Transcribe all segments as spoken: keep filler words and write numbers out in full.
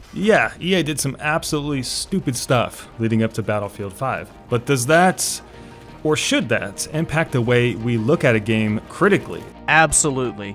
Yeah, E A did some absolutely stupid stuff leading up to Battlefield five, but does that, or should that, impact the way we look at a game critically? Absolutely.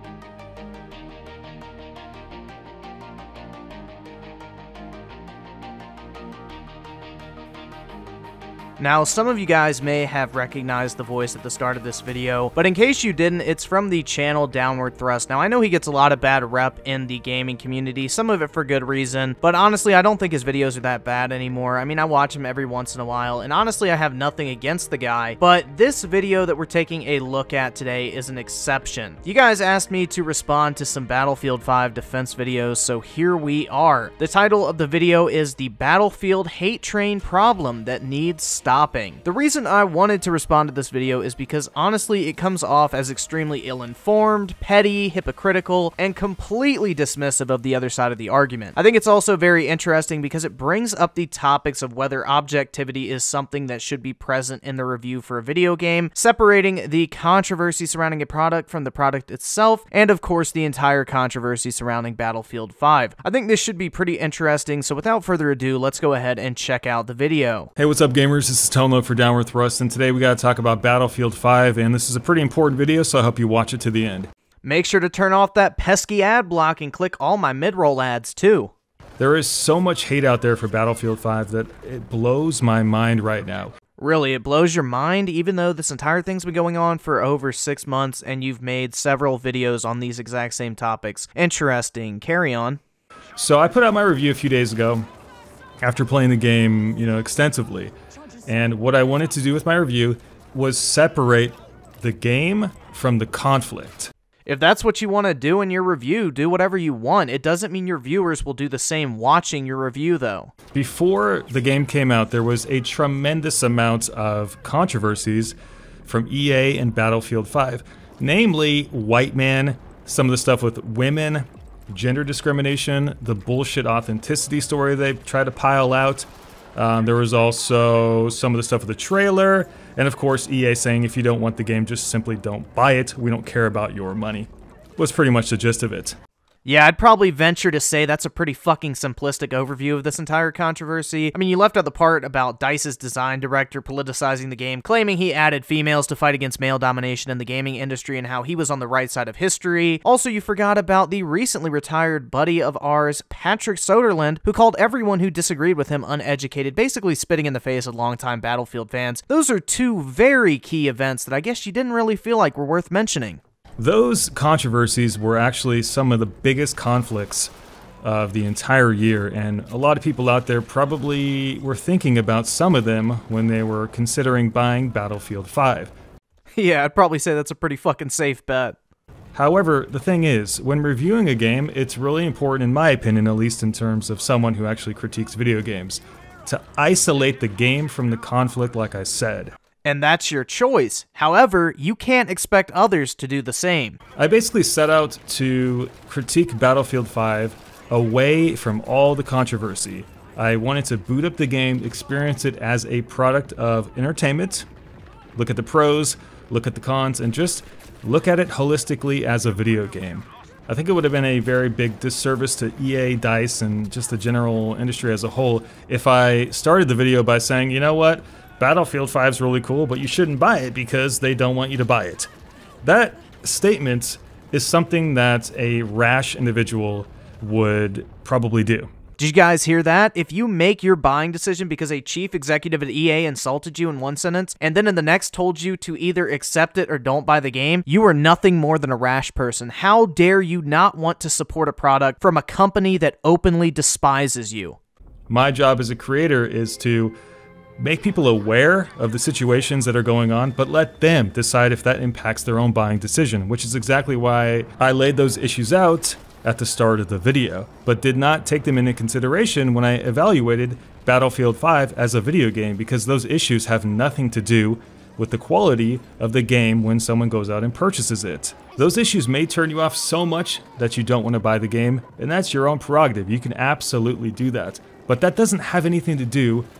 Now, some of you guys may have recognized the voice at the start of this video, but in case you didn't, it's from the channel Downward Thrust. Now, I know he gets a lot of bad rep in the gaming community, some of it for good reason, but honestly, I don't think his videos are that bad anymore. I mean, I watch him every once in a while, and honestly, I have nothing against the guy, but this video that we're taking a look at today is an exception. You guys asked me to respond to some Battlefield five defense videos, so here we are. The title of the video is The Battlefield Hate Train Problem That Needs Stopping. The reason I wanted to respond to this video is because honestly it comes off as extremely ill-informed, petty, hypocritical, and completely dismissive of the other side of the argument. I think it's also very interesting because it brings up the topics of whether objectivity is something that should be present in the review for a video game, separating the controversy surrounding a product from the product itself, and of course the entire controversy surrounding Battlefield five. I think this should be pretty interesting, so without further ado, let's go ahead and check out the video. Hey, what's up gamers? This is Tomo for Downward Thrust, and today we gotta talk about Battlefield five, and this is a pretty important video, so I hope you watch it to the end. Make sure to turn off that pesky ad block and click all my mid-roll ads too. There is so much hate out there for Battlefield five that it blows my mind right now. Really, it blows your mind, even though this entire thing's been going on for over six months and you've made several videos on these exact same topics. Interesting. Carry on. So I put out my review a few days ago after playing the game, you know, extensively. And what I wanted to do with my review was separate the game from the conflict. If that's what you want to do in your review, do whatever you want. It doesn't mean your viewers will do the same watching your review, though. Before the game came out, there was a tremendous amount of controversies from E A and Battlefield five. Namely, white man, some of the stuff with women, gender discrimination, the bullshit authenticity story they try to pile out. Um, there was also some of the stuff with the trailer, and of course E A saying if you don't want the game, just simply don't buy it. We don't care about your money. Was pretty much the gist of it. Yeah, I'd probably venture to say that's a pretty fucking simplistic overview of this entire controversy. I mean, you left out the part about DICE's design director politicizing the game, claiming he added females to fight against male domination in the gaming industry and how he was on the right side of history. Also, you forgot about the recently retired buddy of ours, Patrick Soderlund, who called everyone who disagreed with him uneducated, basically spitting in the face of longtime Battlefield fans. Those are two very key events that I guess you didn't really feel like were worth mentioning. Those controversies were actually some of the biggest conflicts of the entire year, and a lot of people out there probably were thinking about some of them when they were considering buying Battlefield five. Yeah, I'd probably say that's a pretty fucking safe bet. However, the thing is, when reviewing a game, it's really important, in my opinion, at least in terms of someone who actually critiques video games, to isolate the game from the conflict, like I said. And that's your choice. However, you can't expect others to do the same. I basically set out to critique Battlefield five away from all the controversy. I wanted to boot up the game, experience it as a product of entertainment, look at the pros, look at the cons, and just look at it holistically as a video game. I think it would have been a very big disservice to E A, DICE, and just the general industry as a whole if I started the video by saying, you know what? Battlefield five is really cool, but you shouldn't buy it because they don't want you to buy it. That statement is something that a rash individual would probably do. Did you guys hear that? If you make your buying decision because a chief executive at E A insulted you in one sentence, and then in the next told you to either accept it or don't buy the game, you are nothing more than a rash person. How dare you not want to support a product from a company that openly despises you? My job as a creator is to make people aware of the situations that are going on, but let them decide if that impacts their own buying decision, which is exactly why I laid those issues out at the start of the video, but did not take them into consideration when I evaluated Battlefield five as a video game, because those issues have nothing to do with the quality of the game when someone goes out and purchases it. Those issues may turn you off so much that you don't want to buy the game, and that's your own prerogative. You can absolutely do that. But that doesn't have anything to do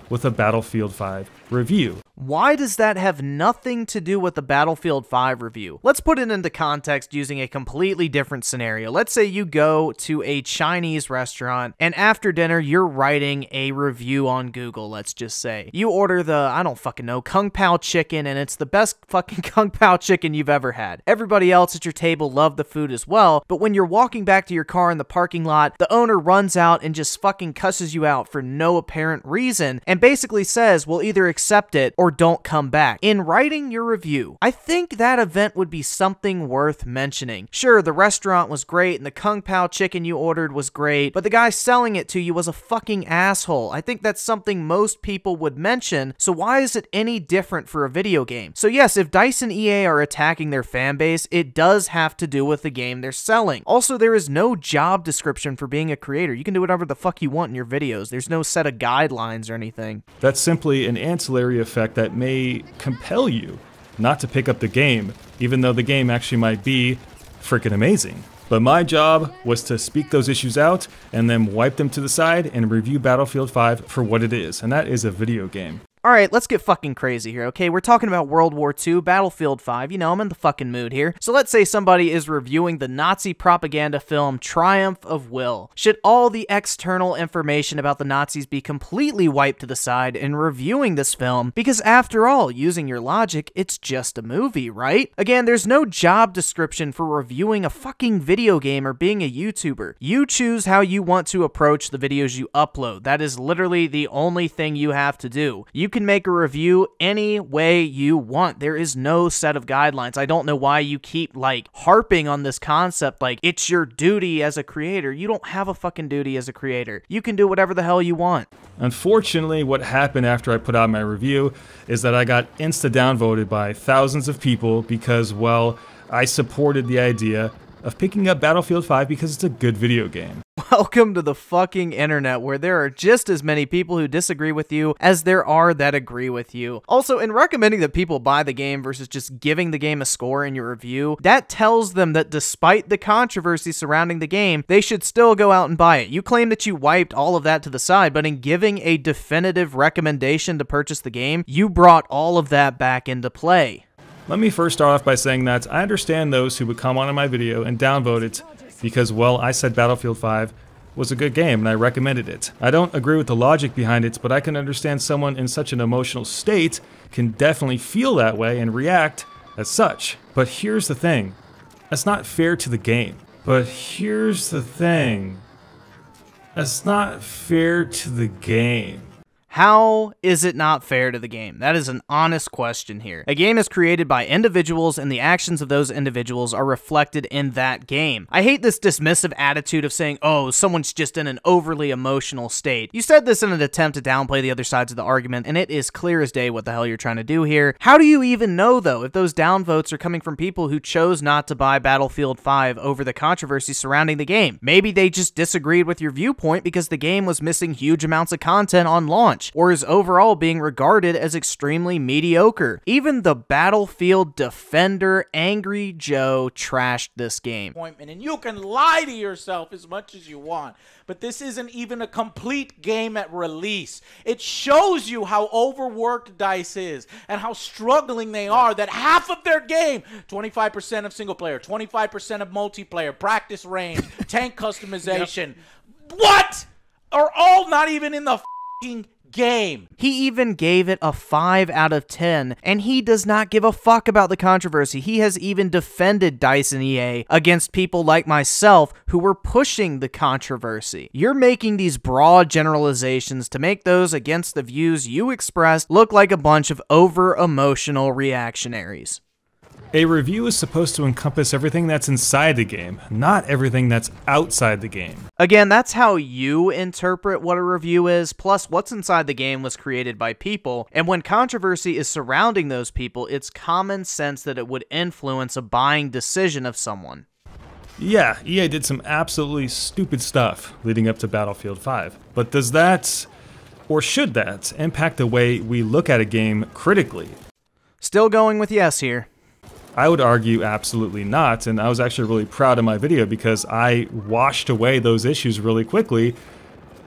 with a Battlefield five review. Why does that have nothing to do with the Battlefield five review? Let's put it into context using a completely different scenario. Let's say you go to a Chinese restaurant and after dinner you're writing a review on Google, let's just say. You order the, I don't fucking know, Kung Pao chicken and it's the best fucking Kung Pao chicken you've ever had. Everybody else at your table loved the food as well, but when you're walking back to your car in the parking lot, the owner runs out and just fucking cusses you out for no apparent reason and basically says, well, either accept it or don't come back. In writing your review, I think that event would be something worth mentioning. Sure, the restaurant was great and the Kung Pao chicken you ordered was great, but the guy selling it to you was a fucking asshole. I think that's something most people would mention, so why is it any different for a video game? So yes, if DICE and E A are attacking their fan base, it does have to do with the game they're selling. Also, there is no job description for being a creator. You can do whatever the fuck you want in your videos. There's no set of guidelines or anything. That's simply an ancillary effect that may compel you not to pick up the game, even though the game actually might be freaking amazing. But my job was to speak those issues out and then wipe them to the side and review Battlefield five for what it is, and that is a video game. Alright, let's get fucking crazy here, okay? We're talking about World War Two, Battlefield five, you know, I'm in the fucking mood here. So let's say somebody is reviewing the Nazi propaganda film Triumph of Will. Should all the external information about the Nazis be completely wiped to the side in reviewing this film? Because after all, using your logic, it's just a movie, right? Again, there's no job description for reviewing a fucking video game or being a YouTuber. You choose how you want to approach the videos you upload. That is literally the only thing you have to do. You can make a review any way you want. There is no set of guidelines. I don't know why you keep like harping on this concept like it's your duty as a creator. You don't have a fucking duty as a creator. You can do whatever the hell you want. Unfortunately, what happened after I put out my review is that I got insta downvoted by thousands of people because, well, I supported the idea of picking up Battlefield five because it's a good video game. Welcome to the fucking internet where there are just as many people who disagree with you as there are that agree with you. Also, in recommending that people buy the game versus just giving the game a score in your review, that tells them that despite the controversy surrounding the game, they should still go out and buy it. You claim that you wiped all of that to the side, but in giving a definitive recommendation to purchase the game, you brought all of that back into play. Let me first start off by saying that I understand those who would come on in my video and downvote it because, well, I said Battlefield five was a good game and I recommended it. I don't agree with the logic behind it, but I can understand someone in such an emotional state can definitely feel that way and react as such. But here's the thing. That's not fair to the game. But here's the thing. That's not fair to the game. How is it not fair to the game? That is an honest question here. A game is created by individuals and the actions of those individuals are reflected in that game. I hate this dismissive attitude of saying, oh, someone's just in an overly emotional state. You said this in an attempt to downplay the other sides of the argument, and it is clear as day what the hell you're trying to do here. How do you even know, though, if those downvotes are coming from people who chose not to buy Battlefield five over the controversy surrounding the game? Maybe they just disagreed with your viewpoint because the game was missing huge amounts of content on launch, or is overall being regarded as extremely mediocre. Even the Battlefield Defender Angry Joe trashed this game. And you can lie to yourself as much as you want, but this isn't even a complete game at release. It shows you how overworked DICE is and how struggling they are, that half of their game, twenty-five percent of single player, twenty-five percent of multiplayer, practice range, tank customization, yep. What? Are all not even in the f***ing game. He even gave it a five out of ten, and he does not give a fuck about the controversy. He has even defended DICE and E A against people like myself who were pushing the controversy. You're making these broad generalizations to make those against the views you expressed look like a bunch of over-emotional reactionaries. A review is supposed to encompass everything that's inside the game, not everything that's outside the game. Again, that's how you interpret what a review is, plus what's inside the game was created by people, and when controversy is surrounding those people, it's common sense that it would influence a buying decision of someone. Yeah, E A did some absolutely stupid stuff leading up to Battlefield five, but does that, or should that, impact the way we look at a game critically? Still going with yes here. I would argue absolutely not, and I was actually really proud of my video because I washed away those issues really quickly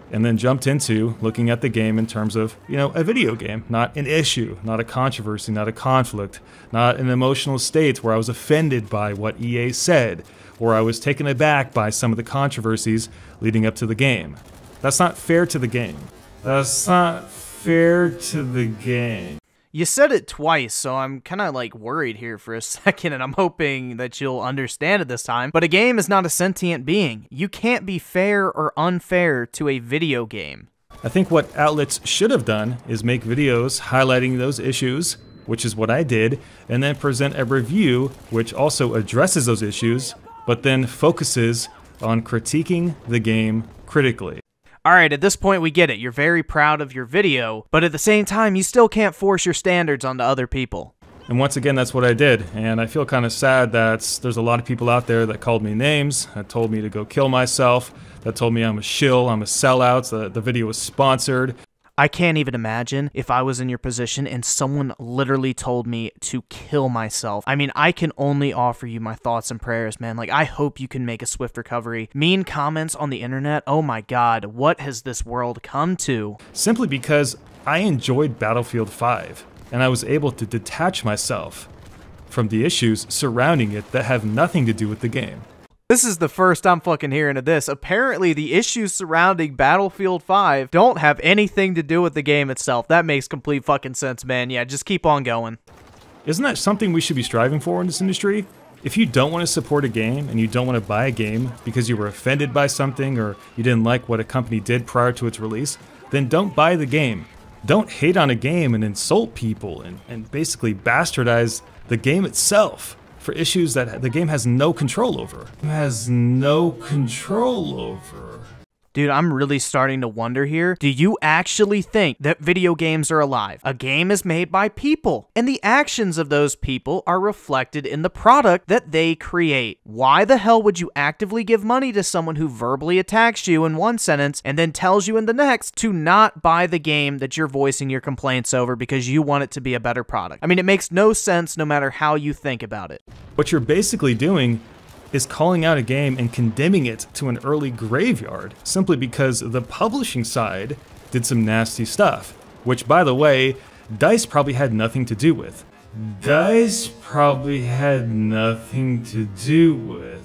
and then jumped into looking at the game in terms of, you know, a video game, not an issue, not a controversy, not a conflict, not an emotional state where I was offended by what E A said, or I was taken aback by some of the controversies leading up to the game. That's not fair to the game. That's not fair to the game. You said it twice, so I'm kind of like worried here for a second, and I'm hoping that you'll understand it this time. But a game is not a sentient being. You can't be fair or unfair to a video game. I think what outlets should have done is make videos highlighting those issues, which is what I did, and then present a review which also addresses those issues, but then focuses on critiquing the game critically. Alright, at this point we get it. You're very proud of your video, but at the same time, you still can't force your standards onto other people. And once again, that's what I did. And I feel kind of sad that there's a lot of people out there that called me names, that told me to go kill myself, that told me I'm a shill, I'm a sellout, the, the video was sponsored. I can't even imagine if I was in your position and someone literally told me to kill myself. I mean, I can only offer you my thoughts and prayers, man. Like, I hope you can make a swift recovery. Mean comments on the internet, oh my god, what has this world come to? Simply because I enjoyed Battlefield five, and I was able to detach myself from the issues surrounding it that have nothing to do with the game. This is the first I'm fucking hearing of this. Apparently, the issues surrounding Battlefield five don't have anything to do with the game itself. That makes complete fucking sense, man. Yeah, just keep on going. Isn't that something we should be striving for in this industry? If you don't want to support a game and you don't want to buy a game because you were offended by something or you didn't like what a company did prior to its release, then don't buy the game. Don't hate on a game and insult people and, and basically bastardize the game itself for issues that the game has no control over. It has no control over. Dude, I'm really starting to wonder here. Do you actually think that video games are alive? A game is made by people, and the actions of those people are reflected in the product that they create. Why the hell would you actively give money to someone who verbally attacks you in one sentence and then tells you in the next to not buy the game that you're voicing your complaints over because you want it to be a better product? I mean, it makes no sense no matter how you think about it. What you're basically doing is calling out a game and condemning it to an early graveyard simply because the publishing side did some nasty stuff, which, by the way, DICE probably had nothing to do with. DICE probably had nothing to do with.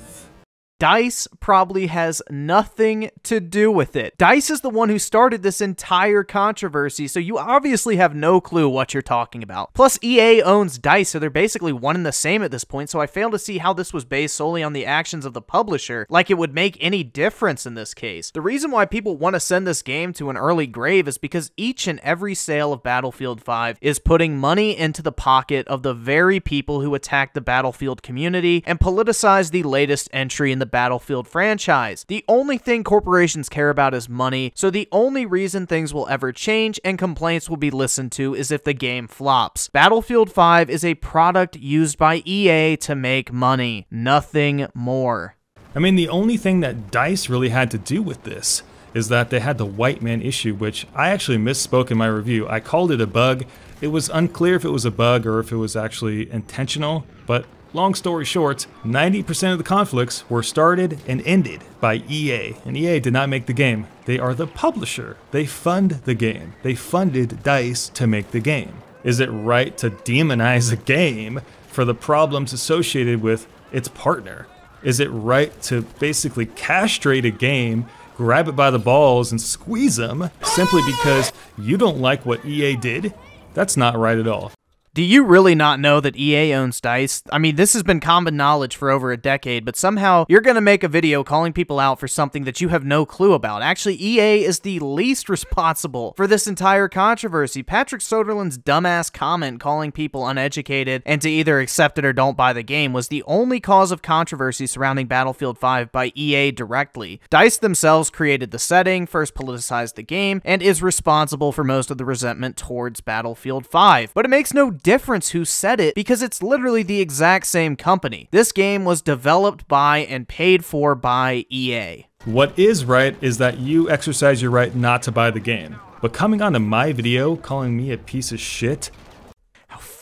DICE probably has nothing to do with it. DICE is the one who started this entire controversy, so you obviously have no clue what you're talking about. Plus, E A owns DICE, so they're basically one and the same at this point, so I fail to see how this was based solely on the actions of the publisher, like it would make any difference in this case. The reason why people want to send this game to an early grave is because each and every sale of Battlefield five is putting money into the pocket of the very people who attack the Battlefield community and politicize the latest entry in the Battlefield franchise. The only thing corporations care about is money, so the only reason things will ever change and complaints will be listened to is if the game flops. Battlefield five is a product used by E A to make money, nothing more. I mean, the only thing that DICE really had to do with this is that they had the white man issue, which I actually misspoke in my review. I called it a bug. It was unclear if it was a bug or if it was actually intentional, but long story short, ninety percent of the conflicts were started and ended by E A, and E A did not make the game. They are the publisher. They fund the game. They funded DICE to make the game. Is it right to demonize a game for the problems associated with its partner? Is it right to basically castrate a game, grab it by the balls and squeeze them simply because you don't like what E A did? That's not right at all. Do you really not know that E A owns DICE? I mean, this has been common knowledge for over a decade, but somehow you're going to make a video calling people out for something that you have no clue about. Actually, E A is the least responsible for this entire controversy. Patrick Soderlund's dumbass comment calling people uneducated and to either accept it or don't buy the game was the only cause of controversy surrounding Battlefield five by E A directly. DICE themselves created the setting, first politicized the game, and is responsible for most of the resentment towards Battlefield five. But it makes no difference who said it because it's literally the exact same company. This game was developed by and paid for by E A. What is right is that you exercise your right not to buy the game. But coming onto my video calling me a piece of shit? How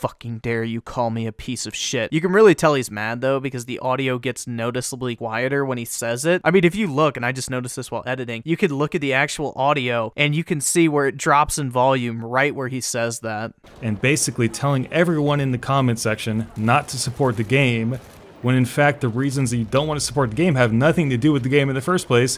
fucking dare you call me a piece of shit. You can really tell he's mad though, because the audio gets noticeably quieter when he says it. I mean, if you look, and I just noticed this while editing, you could look at the actual audio and you can see where it drops in volume right where he says that. And basically telling everyone in the comment section not to support the game, when in fact the reasons that you don't want to support the game have nothing to do with the game in the first place,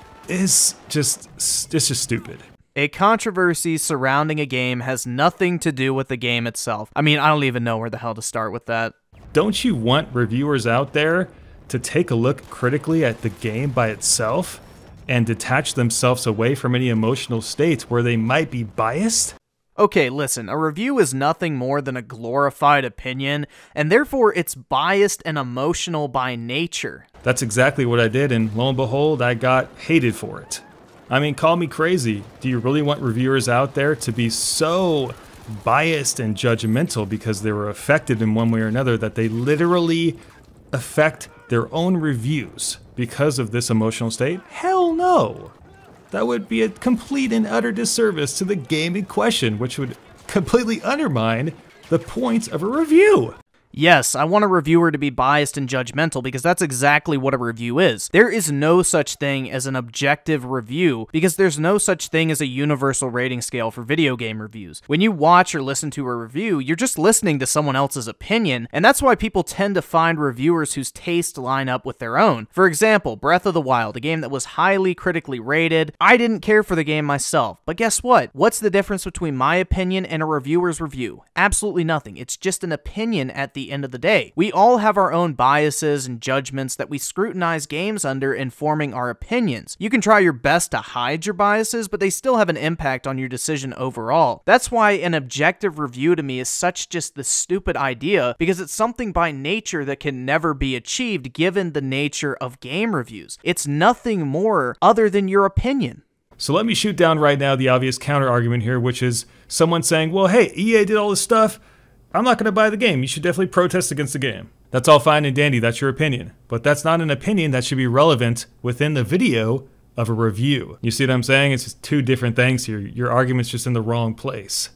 is just, it's just stupid. A controversy surrounding a game has nothing to do with the game itself. I mean, I don't even know where the hell to start with that. Don't you want reviewers out there to take a look critically at the game by itself and detach themselves away from any emotional states where they might be biased? Okay, listen, a review is nothing more than a glorified opinion, and therefore it's biased and emotional by nature. That's exactly what I did, and lo and behold, I got hated for it. I mean, call me crazy. Do you really want reviewers out there to be so biased and judgmental because they were affected in one way or another that they literally affect their own reviews because of this emotional state? Hell no! That would be a complete and utter disservice to the game in question, which would completely undermine the point of a review. Yes, I want a reviewer to be biased and judgmental because that's exactly what a review is. There is no such thing as an objective review because there's no such thing as a universal rating scale for video game reviews. When you watch or listen to a review, you're just listening to someone else's opinion, and that's why people tend to find reviewers whose tastes line up with their own. For example, Breath of the Wild, a game that was highly critically rated. I didn't care for the game myself, but guess what? What's the difference between my opinion and a reviewer's review? Absolutely nothing. It's just an opinion at the end of the day. We all have our own biases and judgments that we scrutinize games under in forming our opinions. You can try your best to hide your biases, but they still have an impact on your decision overall. That's why an objective review to me is such just the stupid idea, because it's something by nature that can never be achieved given the nature of game reviews. It's nothing more other than your opinion. So let me shoot down right now the obvious counter argument here, which is someone saying, well, hey, E A did all this stuff. I'm not going to buy the game. You should definitely protest against the game. That's all fine and dandy. That's your opinion. But that's not an opinion that should be relevant within the video of a review. You see what I'm saying? It's just two different things here. Your argument's just in the wrong place.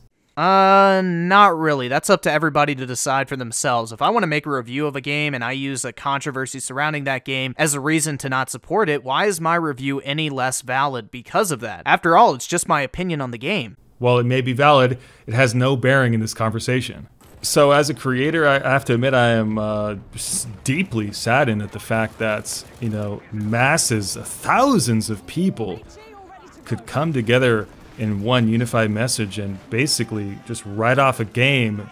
Uh, not really. That's up to everybody to decide for themselves. If I want to make a review of a game and I use a controversy surrounding that game as a reason to not support it, why is my review any less valid because of that? After all, it's just my opinion on the game. While it may be valid, it has no bearing in this conversation. So as a creator, I have to admit I am uh, deeply saddened at the fact that, you know, masses, thousands of people could come together in one unified message and basically just write off a game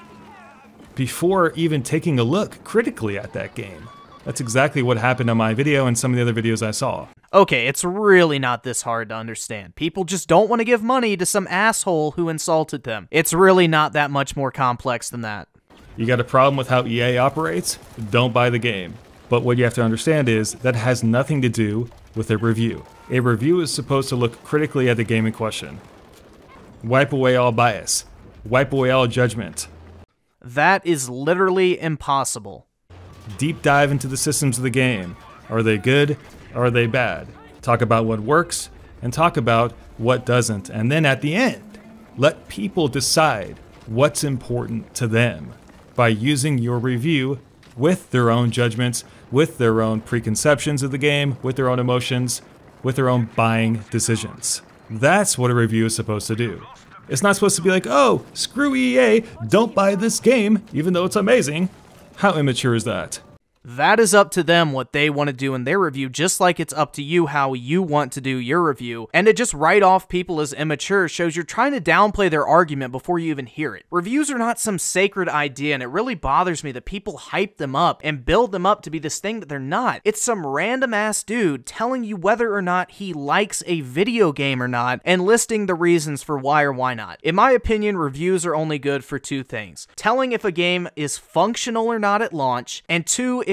before even taking a look critically at that game. That's exactly what happened on my video and some of the other videos I saw. Okay, it's really not this hard to understand. People just don't want to give money to some asshole who insulted them. It's really not that much more complex than that. You got a problem with how E A operates? Don't buy the game. But what you have to understand is that has nothing to do with a review. A review is supposed to look critically at the game in question. Wipe away all bias. Wipe away all judgment. That is literally impossible. Deep dive into the systems of the game. Are they good? Are they bad? Talk about what works and talk about what doesn't. And then at the end, let people decide what's important to them by using your review with their own judgments, with their own preconceptions of the game, with their own emotions, with their own buying decisions. That's what a review is supposed to do. It's not supposed to be like, oh, screw E A, don't buy this game, even though it's amazing. How immature is that? That is up to them what they want to do in their review, just like it's up to you how you want to do your review. And to just write off people as immature shows you're trying to downplay their argument before you even hear it. Reviews are not some sacred idea, and it really bothers me that people hype them up and build them up to be this thing that they're not. It's some random ass dude telling you whether or not he likes a video game or not and listing the reasons for why or why not. In my opinion, reviews are only good for two things: telling if a game is functional or not at launch, and two, if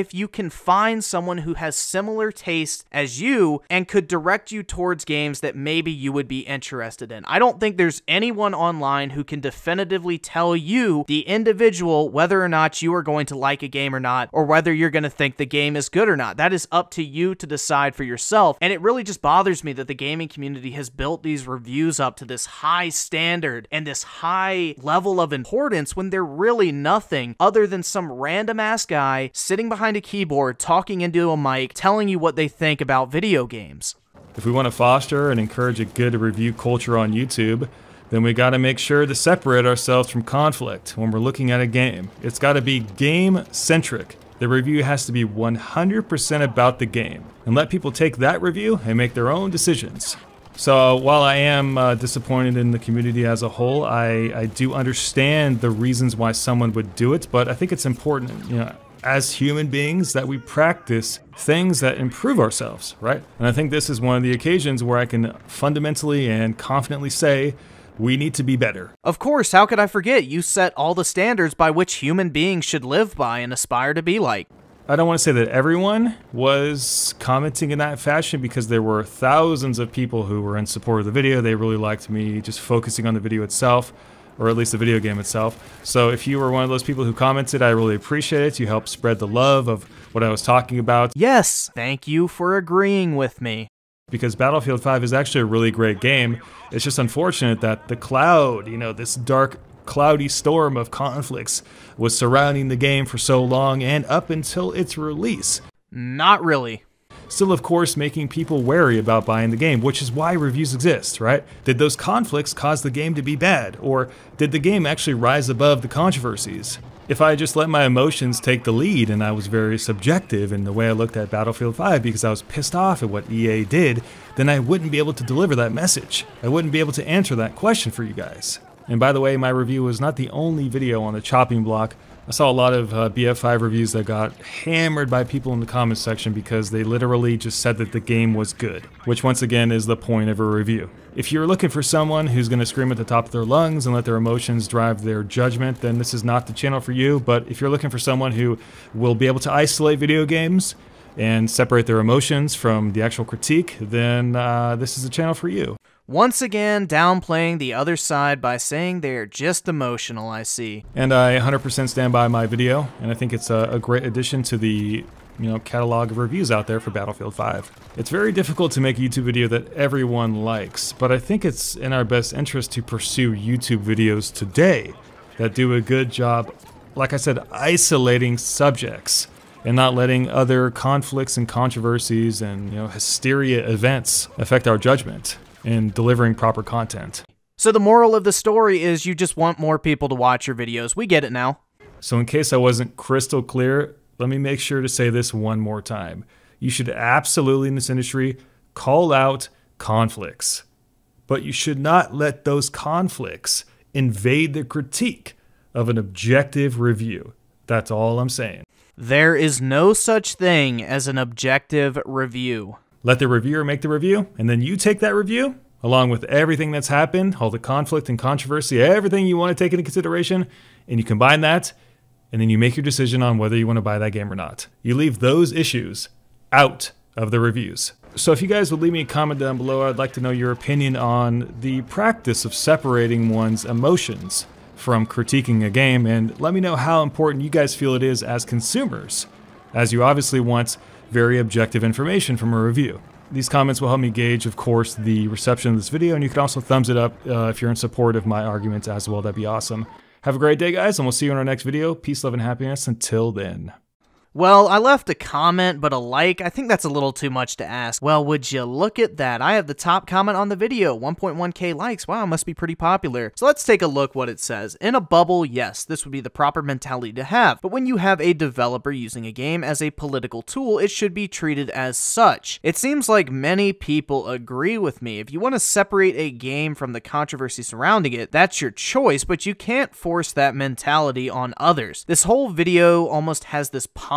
if you can find someone who has similar taste as you and could direct you towards games that maybe you would be interested in. I don't think there's anyone online who can definitively tell you, the individual, whether or not you are going to like a game or not, or whether you're going to think the game is good or not. That is up to you to decide for yourself, and it really just bothers me that the gaming community has built these reviews up to this high standard and this high level of importance when they're really nothing other than some random ass guy sitting behind a keyboard talking into a mic telling you what they think about video games. If we want to foster and encourage a good review culture on YouTube, then we got to make sure to separate ourselves from conflict when we're looking at a game. It's got to be game-centric. The review has to be one hundred percent about the game, and let people take that review and make their own decisions. So while I am uh, disappointed in the community as a whole, I, I do understand the reasons why someone would do it, but I think it's important, you know, as human beings, that we practice things that improve ourselves, right? And I think this is one of the occasions where I can fundamentally and confidently say, we need to be better. Of course, how could I forget? You set all the standards by which human beings should live by and aspire to be like. I don't want to say that everyone was commenting in that fashion, because there were thousands of people who were in support of the video. They really liked me just focusing on the video itself, or at least the video game itself. So if you were one of those people who commented, I really appreciate it. You helped spread the love of what I was talking about. Yes, thank you for agreeing with me. Because Battlefield five is actually a really great game. It's just unfortunate that the cloud, you know, this dark, cloudy storm of conflicts was surrounding the game for so long and up until its release. Not really. Still, of course, making people wary about buying the game, which is why reviews exist, right? Did those conflicts cause the game to be bad? Or did the game actually rise above the controversies? If I just let my emotions take the lead and I was very subjective in the way I looked at Battlefield five because I was pissed off at what E A did, then I wouldn't be able to deliver that message. I wouldn't be able to answer that question for you guys. And by the way, my review was not the only video on the chopping block. I saw a lot of uh, B F five reviews that got hammered by people in the comments section because they literally just said that the game was good, which once again is the point of a review. If you're looking for someone who's going to scream at the top of their lungs and let their emotions drive their judgment, then this is not the channel for you. But if you're looking for someone who will be able to isolate video games and separate their emotions from the actual critique, then uh, this is the channel for you. Once again, downplaying the other side by saying they're just emotional, I see. And I one hundred percent stand by my video, and I think it's a, a great addition to the you know, catalog of reviews out there for Battlefield five. It's very difficult to make a YouTube video that everyone likes, but I think it's in our best interest to pursue YouTube videos today that do a good job, like I said, isolating subjects and not letting other conflicts and controversies and you know hysteria events affect our judgment in delivering proper content. So the moral of the story is you just want more people to watch your videos. We get it now. So in case I wasn't crystal clear, let me make sure to say this one more time. You should absolutely in this industry call out conflicts, but you should not let those conflicts invade the critique of an objective review. That's all I'm saying. There is no such thing as an objective review. Let the reviewer make the review, and then you take that review, along with everything that's happened, all the conflict and controversy, everything you want to take into consideration, and you combine that, and then you make your decision on whether you want to buy that game or not. You leave those issues out of the reviews. So if you guys would leave me a comment down below, I'd like to know your opinion on the practice of separating one's emotions from critiquing a game, and let me know how important you guys feel it is as consumers, as you obviously want very objective information from a review. These comments will help me gauge, of course, the reception of this video, and you can also thumbs it up uh, if you're in support of my arguments as well. That'd be awesome. Have a great day, guys, and we'll see you in our next video. Peace, love, and happiness. Until then. Well, I left a comment, but a like, I think that's a little too much to ask. Well, would you look at that? I have the top comment on the video, one point one K likes. Wow, must be pretty popular. So let's take a look what it says. In a bubble, yes, this would be the proper mentality to have. But when you have a developer using a game as a political tool, it should be treated as such. It seems like many people agree with me. If you want to separate a game from the controversy surrounding it, that's your choice, but you can't force that mentality on others. This whole video almost has this pomp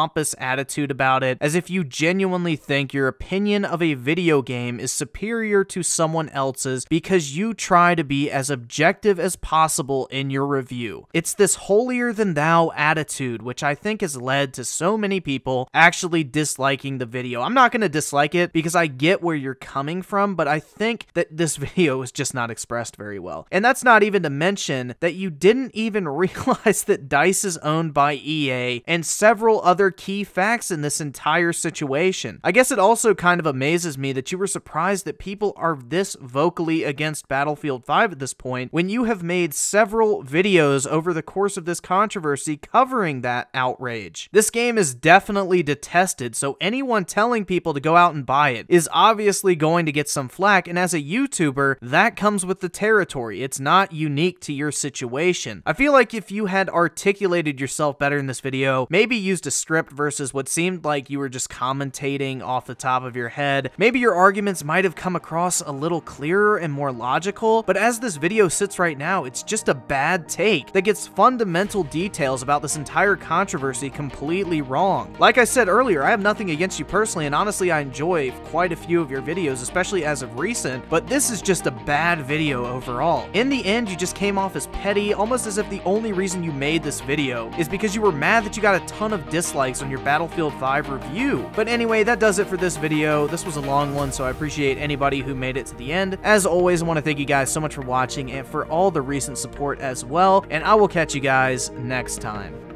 pompous attitude about it, as if you genuinely think your opinion of a video game is superior to someone else's because you try to be as objective as possible in your review. It's this holier-than-thou attitude which I think has led to so many people actually disliking the video. I'm not going to dislike it because I get where you're coming from, but I think that this video was just not expressed very well. And that's not even to mention that you didn't even realize that DICE is owned by E A and several other key facts in this entire situation. I guess it also kind of amazes me that you were surprised that people are this vocally against Battlefield five at this point when you have made several videos over the course of this controversy covering that outrage. This game is definitely detested, so anyone telling people to go out and buy it is obviously going to get some flack, and as a YouTuber, that comes with the territory. It's not unique to your situation. I feel like if you had articulated yourself better in this video, maybe used a script versus what seemed like you were just commentating off the top of your head, maybe your arguments might have come across a little clearer and more logical, but as this video sits right now, it's just a bad take that gets fundamental details about this entire controversy completely wrong. Like I said earlier, I have nothing against you personally, and honestly, I enjoy quite a few of your videos, especially as of recent, but this is just a bad video overall. In the end, you just came off as petty, almost as if the only reason you made this video is because you were mad that you got a ton of dislikes on your Battlefield five review. But anyway, that does it for this video. This was a long one, so I appreciate anybody who made it to the end. As always, I want to thank you guys so much for watching and for all the recent support as well, and I will catch you guys next time.